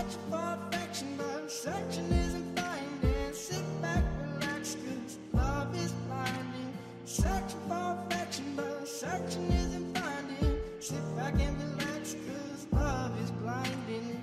searching for affection, but searching isn't finding. Sit back, relax, 'cause love is blinding. Searching for affection, but searching isn't finding. Sit back and relax, 'cause love is blinding.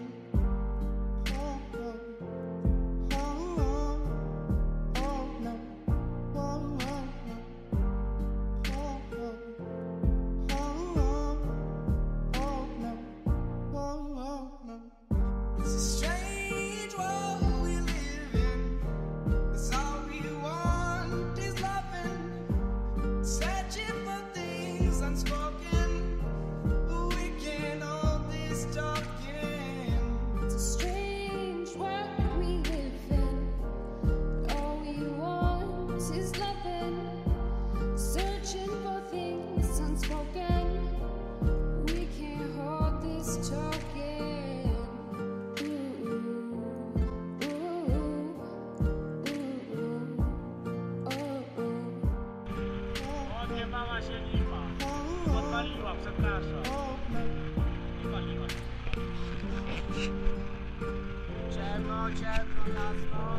It's a strange world we live in. 'Cause all we want is loving. Searching for things unspoken, but we can't hold this talking. It's a strange world we live in. All we want is loving. Searching for things unspoken. We can't hold this talking. Nie mama się lipa. Odpaliła, przepraszam. Lipa. Ciemno, jasno.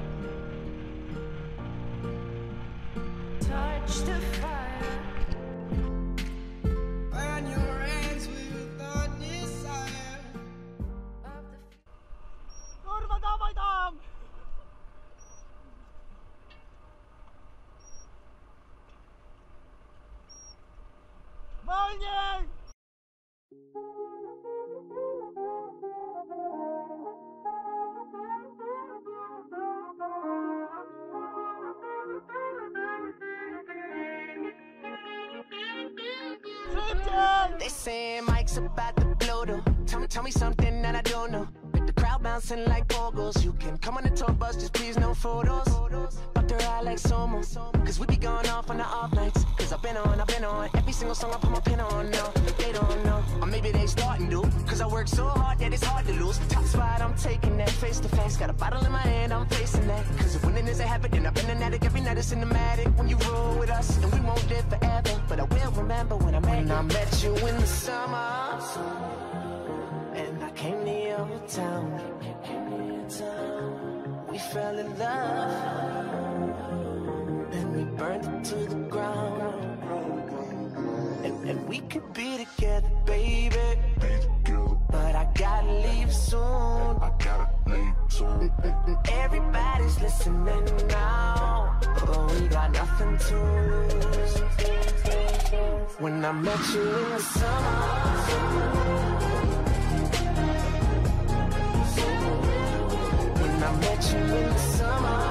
Touch the fire. Burn your hands with the desire. Kurwa, dawaj tam! Wolniej! Szybciej! They saying Mike's about to blow though. Tell me something that I don't know. With the crowd bouncing like bogles. You can come on the tour bus, just please no photos. But they're out like Somo. Cause we be going off on the off nights. Cause I've been on every single song I put my pin on now. They don't know, or maybe they starting to. Cause I work so hard that it's hard to lose. Top spot, I'm taking that face to face. Got a bottle in my hand, I'm facing that. Cause if winning is a habit, then I've been an addict. Every night it's cinematic when you roll with us. And we won't live forever, but I will remember when I met you in the summer. And I came to your town. We fell in love. Then we burned it to the ground. And we could be together, baby. But I gotta leave soon. And everybody's listening now. But we got nothing to lose. When I met you in the summer. When I met you in the summer.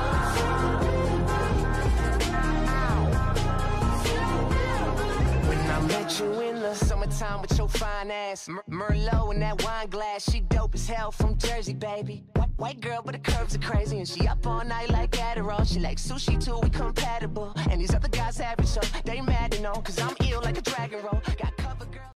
When I met you in the summertime with your fine ass, Merlot in that wine glass. She dope as hell from Jersey, baby. White girl, but the curves are crazy. And she up all night like Adderall. She like sushi too, we compatible. And these other guys average, so they mad to know. Cause I'm ill like a dragon roll. Got cover girl.